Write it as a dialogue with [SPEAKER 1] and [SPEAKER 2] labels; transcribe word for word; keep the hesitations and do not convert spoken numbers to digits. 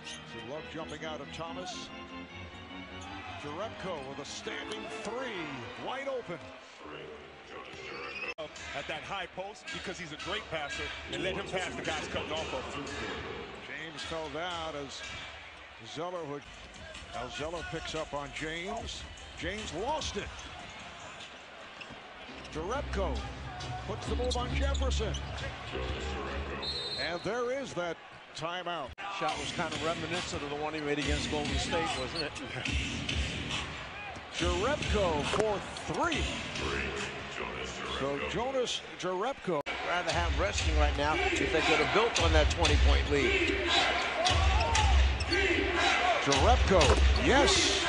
[SPEAKER 1] So Love jumping out of Thomas. Jerebko with a standing three, wide open.
[SPEAKER 2] At that high post because he's a great passer, and let him pass the guys cutting off of him.
[SPEAKER 1] James fell down as Zeller would. Now Zeller picks up on James. James lost it. Jerebko puts the move on Jefferson. And there is that timeout.
[SPEAKER 3] Shot was kind of reminiscent of the one he made against Golden State, wasn't it?
[SPEAKER 1] Jerebko for three. So Jonas Jerebko.
[SPEAKER 3] Rather have resting right now if they could have built on that twenty point lead.
[SPEAKER 1] Jerebko, yes.